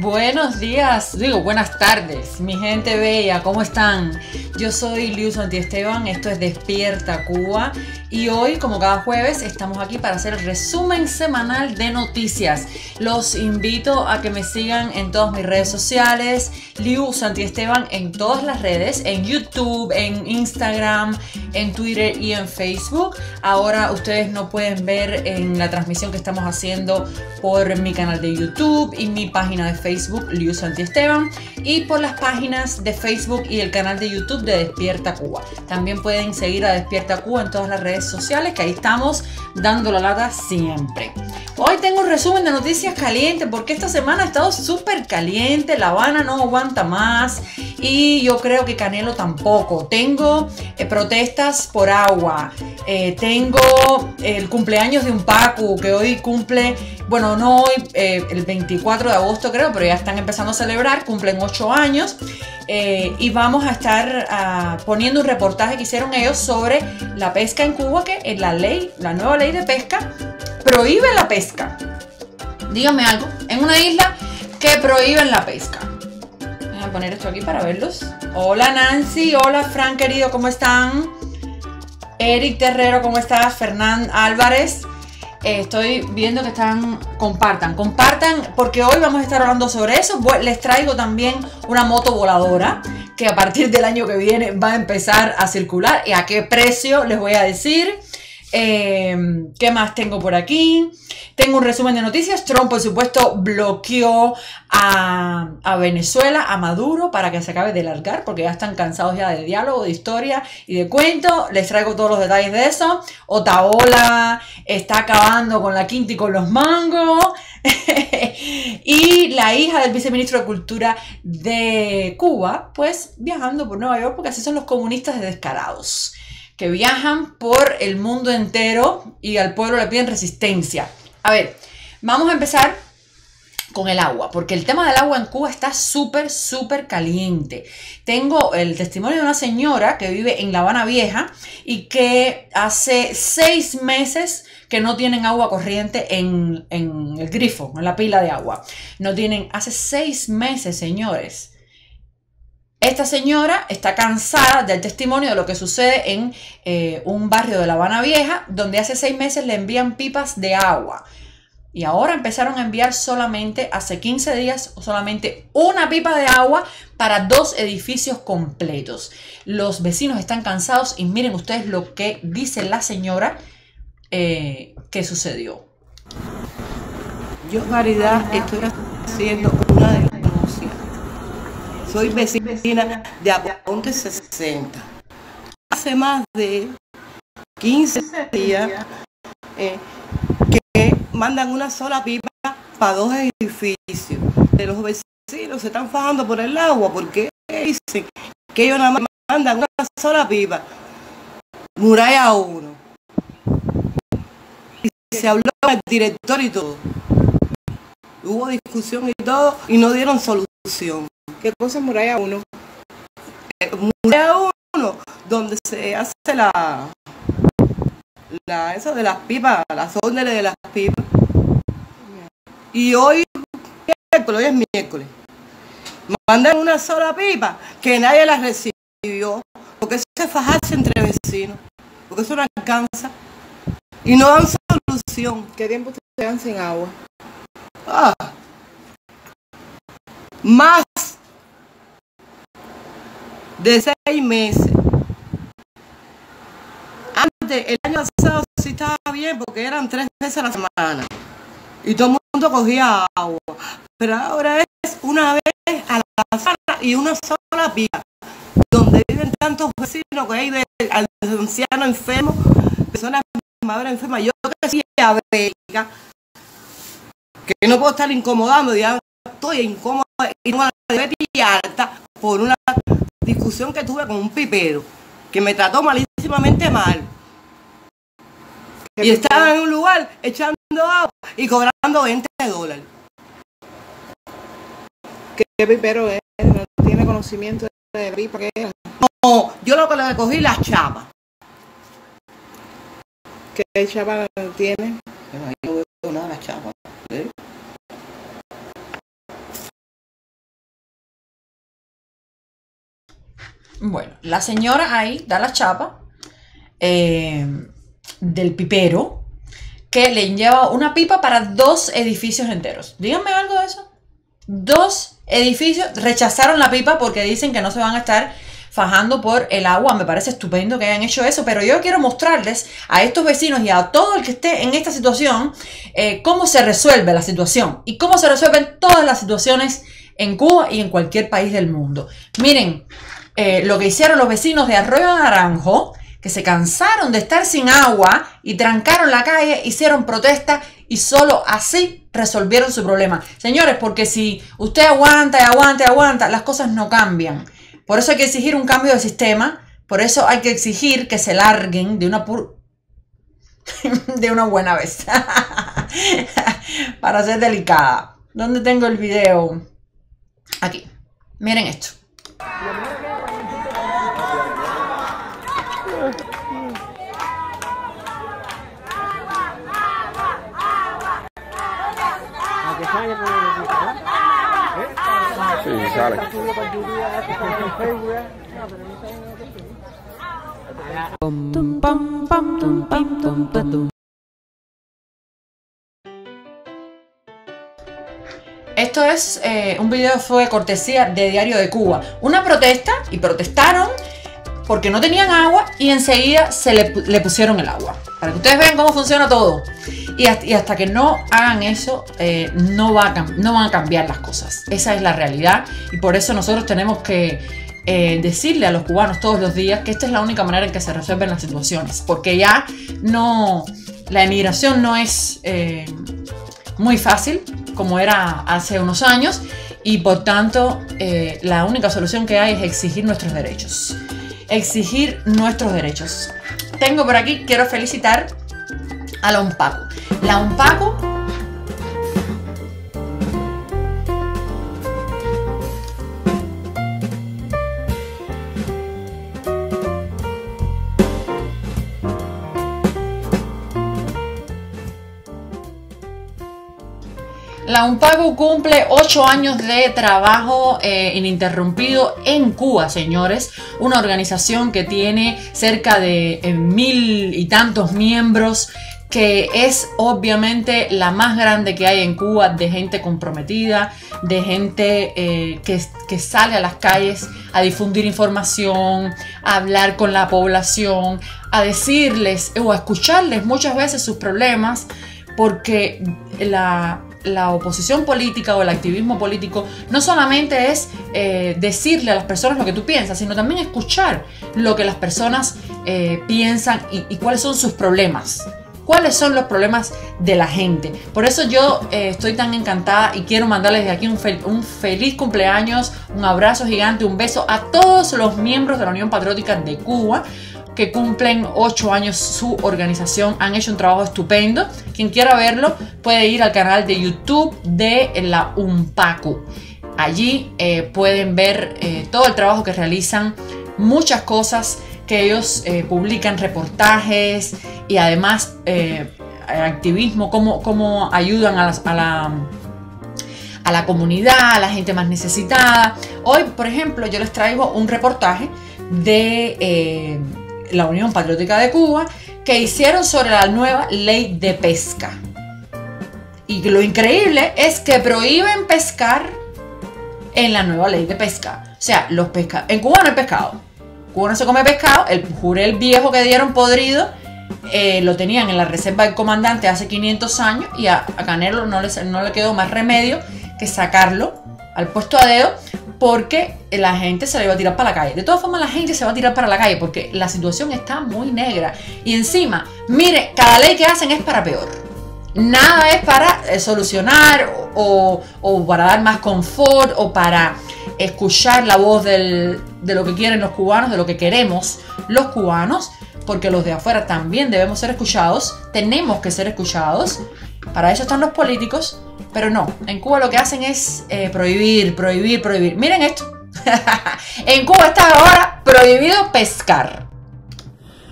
Buenos días, digo buenas tardes, mi gente bella, ¿cómo están? Yo soy Liu Santiesteban, esto es Despierta Cuba y hoy, como cada jueves, estamos aquí para hacer el resumen semanal de noticias. Los invito a que me sigan en todas mis redes sociales, Liu Santiesteban en todas las redes, en YouTube, en Instagram, en Twitter y en Facebook. Ahora ustedes no pueden ver en la transmisión que estamos haciendo por mi canal de YouTube y mi página de Facebook, Liu Santiesteban, y por las páginas de Facebook y el canal de YouTube de Despierta Cuba. También pueden seguir a Despierta Cuba en todas las redes sociales, que ahí estamos dando la lata siempre. Hoy tengo un resumen de noticias calientes porque esta semana ha estado súper caliente. La Habana no aguanta más y yo creo que Canelo tampoco. Tengo protestas por agua. Tengo el cumpleaños de un Pacu que hoy cumple, bueno, no hoy, el 24 de agosto creo, pero ya están empezando a celebrar, cumplen 8 años. Y vamos a estar poniendo un reportaje que hicieron ellos sobre la pesca en Cuba, que en la nueva ley de pesca prohíbe la pesca. Díganme algo, en una isla que prohíben la pesca. Voy a poner esto aquí para verlos. Hola Nancy, hola Fran querido, ¿cómo están? Eric Terrero, ¿cómo estás? Fernán Álvarez. Estoy viendo que compartan porque hoy vamos a estar hablando sobre eso. Les traigo también una moto voladora que a partir del año que viene va a empezar a circular. ¿Y a qué precio? Les voy a decir. ¿Qué más tengo por aquí? Tengo un resumen de noticias. Trump, por supuesto, bloqueó a Venezuela, a Maduro, para que se acabe de largar, porque ya están cansados ya de diálogo, de historia y de cuento. Les traigo todos los detalles de eso. Otaola está acabando con la quinta y con los mangos. Y la hija del viceministro de Cultura de Cuba, pues viajando por Nueva York, porque así son los comunistas de descarados, que viajan por el mundo entero y al pueblo le piden resistencia. A ver, vamos a empezar con el agua, porque el tema del agua en Cuba está súper caliente. Tengo el testimonio de una señora que vive en La Habana Vieja y que hace 6 meses que no tienen agua corriente en el grifo, en la pila de agua. No tienen, hace 6 meses, señores. Esta señora está cansada del testimonio de lo que sucede en un barrio de La Habana Vieja, donde hace 6 meses le envían pipas de agua. Y ahora empezaron a enviar solamente, hace 15 días, solamente una pipa de agua para 2 edificios completos. Los vecinos están cansados y miren ustedes lo que dice la señora que sucedió. Yo, Caridad, estoy haciendo una denuncia. Soy vecina de Aponte 60. Hace más de 15 días que mandan una sola pipa para 2 edificios. De los vecinos se están fajando por el agua porque dicen que ellos nada más mandan una sola pipa. Muralla 1. Y se habló con el director y todo. Hubo discusión y todo y no dieron solución. ¿Qué cosa es Muralla 1? Muralla 1, donde se hace eso de las pipas, las órdenes de las pipas. Y hoy es miércoles. Mandan una sola pipa que nadie la recibió, porque eso es fajarse entre vecinos, porque eso no alcanza. Y no dan solución. ¿Qué tiempo ustedes quedan sin agua? Más de 6 meses. Antes, el año pasado sí estaba bien porque eran 3 veces a la semana y todo el mundo cogía agua, pero ahora es una vez a la semana y una sola pipa, donde viven tantos vecinos que hay de ancianos enfermos, personas maduras enfermas. Yo que soy diabética, que no puedo estar incomodando, ya estoy incómoda y tengo la diabetes alta por una discusión que tuve con un pipero que me trató malísimamente mal. Y estaba en un lugar echando agua y cobrando $20. ¿Qué pipero es? ¿No tiene conocimiento de pipa qué es? No, yo lo que le cogí las chapas. ¿Qué chapa tiene? Yo no veo nada las chapas. ¿Eh? Bueno, la señora ahí da la chapa del pipero que le lleva una pipa para 2 edificios enteros. Díganme algo de eso. 2 edificios rechazaron la pipa porque dicen que no se van a estar fajando por el agua. Me parece estupendo que hayan hecho eso, pero yo quiero mostrarles a estos vecinos y a todo el que esté en esta situación cómo se resuelve la situación y cómo se resuelven todas las situaciones en Cuba y en cualquier país del mundo. Miren lo que hicieron los vecinos de Arroyo Naranjo, que se cansaron de estar sin agua y trancaron la calle, hicieron protesta y solo así resolvieron su problema. Señores, porque si usted aguanta y aguanta y aguanta, las cosas no cambian. Por eso hay que exigir un cambio de sistema, por eso hay que exigir que se larguen de una buena vez. Para ser delicada. ¿Dónde tengo el video? Aquí. Miren esto. Sí, sale. Esto es un video, fue cortesía de Diario de Cuba. Una protesta, y protestaron porque no tenían agua y enseguida le pusieron el agua. Para que ustedes vean cómo funciona todo. Y hasta que no hagan eso, no van a cambiar las cosas. Esa es la realidad. Y por eso nosotros tenemos que decirle a los cubanos todos los días que esta es la única manera en que se resuelven las situaciones. Porque ya no, la emigración no es muy fácil como era hace unos años. Y por tanto, la única solución que hay es exigir nuestros derechos. Exigir nuestros derechos. Tengo por aquí, quiero felicitar a la UNPACU. La UNPACU cumple 8 años de trabajo ininterrumpido en Cuba, señores. Una organización que tiene cerca de 1000 y tantos miembros, que es obviamente la más grande que hay en Cuba, de gente comprometida, de gente que sale a las calles a difundir información, a hablar con la población, a decirles o a escucharles muchas veces sus problemas, porque la oposición política o el activismo político no solamente es decirle a las personas lo que tú piensas, sino también escuchar lo que las personas piensan y cuáles son sus problemas. ¿Cuáles son los problemas de la gente? Por eso yo estoy tan encantada y quiero mandarles de aquí un feliz cumpleaños, un abrazo gigante, un beso a todos los miembros de la Unión Patriótica de Cuba, que cumplen 8 años su organización. Han hecho un trabajo estupendo. Quien quiera verlo puede ir al canal de YouTube de la UNPACU. Allí pueden ver todo el trabajo que realizan, muchas cosas que ellos publican, reportajes y además activismo, cómo ayudan a la comunidad, a la gente más necesitada. Hoy, por ejemplo, yo les traigo un reportaje de la Unión Patriótica de Cuba que hicieron sobre la nueva ley de pesca. Y lo increíble es que prohíben pescar en la nueva ley de pesca. O sea, en Cuba no hay pescado. En Cuba no se come pescado. El jurel viejo que dieron podrido lo tenían en la reserva del comandante hace 500 años y a Canelo no le quedó más remedio que sacarlo al puesto a dedo, porque la gente se la iba a tirar para la calle. De todas formas, la gente se va a tirar para la calle porque la situación está muy negra. Y encima, mire, cada ley que hacen es para peor. Nada es para solucionar o para dar más confort o para escuchar la voz de lo que quieren los cubanos, de lo que queremos los cubanos, porque los de afuera también debemos ser escuchados, tenemos que ser escuchados. Para eso están los políticos, pero no, en Cuba lo que hacen es prohibir. Miren esto. En Cuba está ahora prohibido pescar.